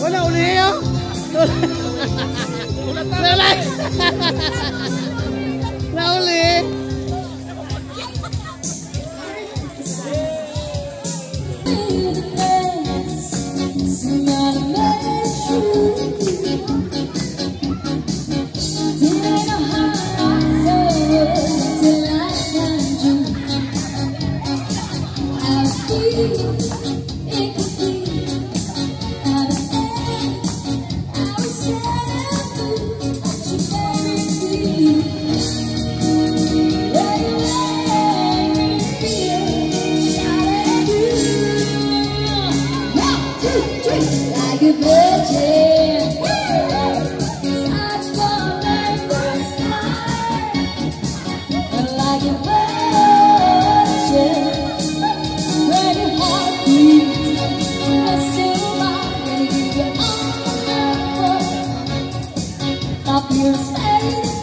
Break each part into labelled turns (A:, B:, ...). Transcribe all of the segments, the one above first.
A: Nauli yun. Nauli.
B: Like a virgin, such for my first time. Like a virgin, when your heart beats, I still want to give you all of your space.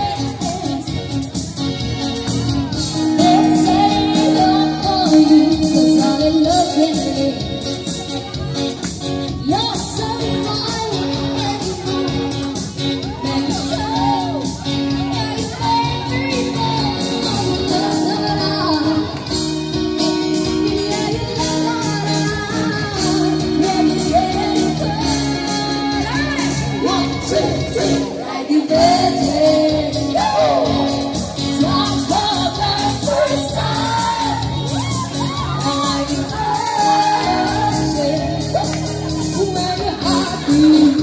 B: It's setting up for you, 'cause all it looks at me. You're so wild and strong, and you make me fall. Yeah, you when it's getting cold. 1, 2, 3, like a virgin. Songs for the first time. Like a virgin. When your heart beats.